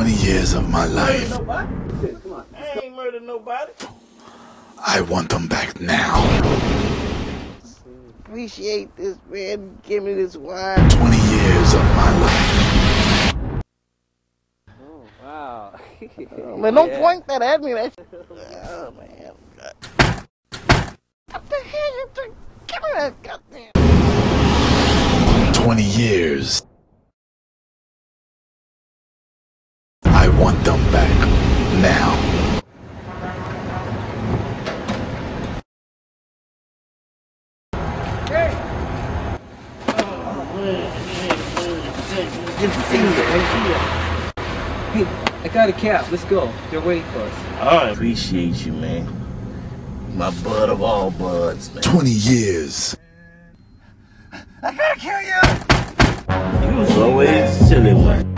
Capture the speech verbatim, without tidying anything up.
twenty years of my life. Come on. I ain't murdered nobody. I want them back now. Appreciate this, man. Give me this wine. twenty years of my life. Oh, wow. Oh, man, don't Yeah. point that at me. That's... Oh, man. What the hell you think? Give me that goddamn... twenty years. I want them back now. Hey, I got a cab. Let's go. They're waiting for us. I appreciate you, man. My bud of all buds, man. twenty years. I gotta kill you! You was always a silly one.